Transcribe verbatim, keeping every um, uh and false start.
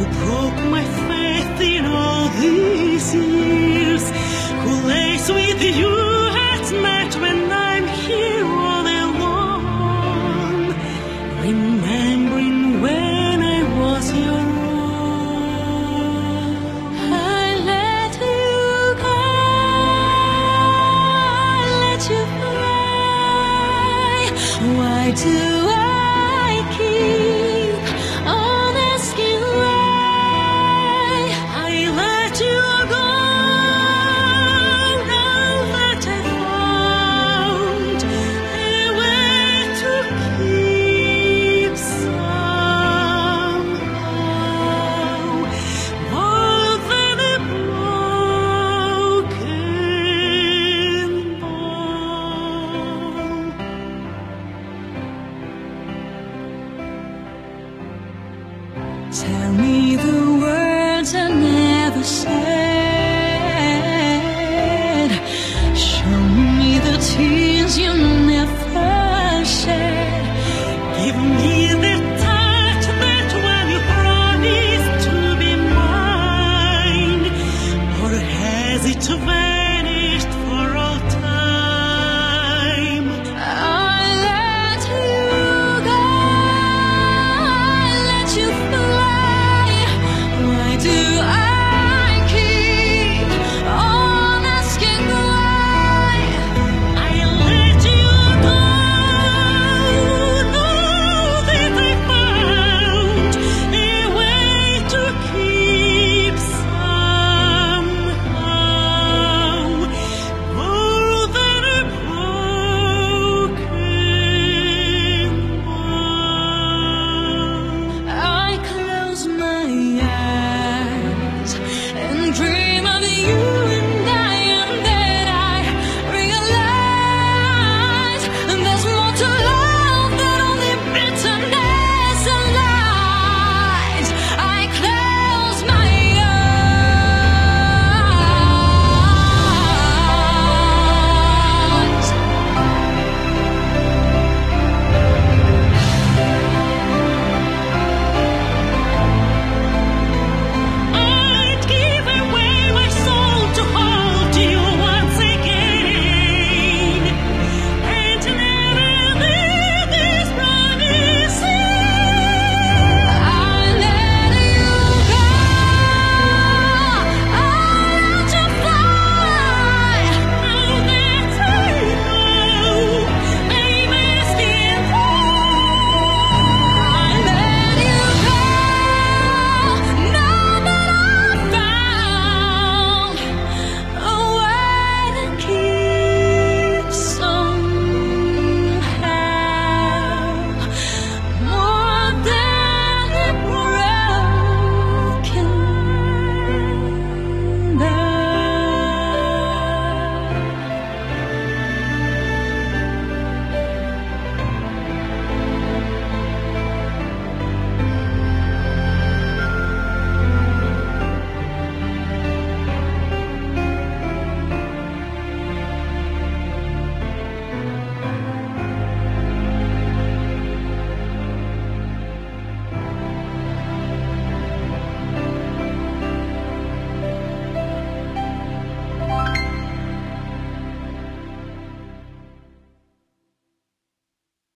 who broke my faith in all these years, who lays with you at night when I'm here all alone, remembering when I was your own. I let you go, I let you fly. Why do I keep on asking why? I let you go, now that I found a way to keep somehow more than a broken bone. Tell me the words I never said.